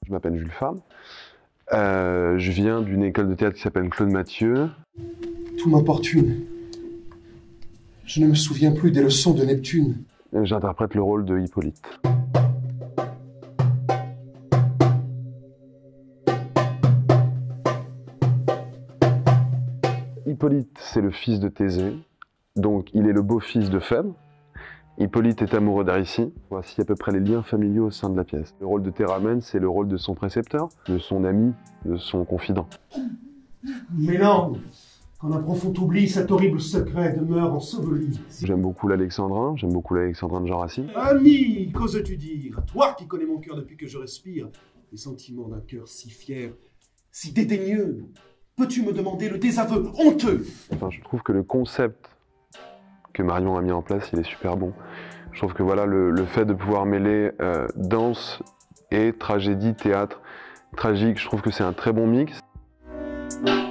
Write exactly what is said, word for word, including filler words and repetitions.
Je m'appelle Jules Favre. Euh, je viens d'une école de théâtre qui s'appelle Claude Mathieu. Tout m'importune. Je ne me souviens plus des leçons de Neptune. J'interprète le rôle de Hippolyte. Hippolyte, c'est le fils de Thésée, donc il est le beau-fils de Phèdre. Hippolyte est amoureux d'Aricie. Voici à peu près les liens familiaux au sein de la pièce. Le rôle de Théramène, c'est le rôle de son précepteur, de son ami, de son confident. Mélange, quand un profond oubli, cet horrible secret demeure enseveli. J'aime beaucoup l'alexandrin, j'aime beaucoup l'alexandrin de Jean Racine. Ami, qu'oses-tu dire? Toi qui connais mon cœur depuis que je respire, les sentiments d'un cœur si fier, si dédaigneux, peux-tu me demander le désaveu honteux? Enfin, je trouve que le concept que Marion a mis en place, il est super bon. Je trouve que voilà, le, le fait de pouvoir mêler euh, danse et tragédie, théâtre, tragique, je trouve que c'est un très bon mix.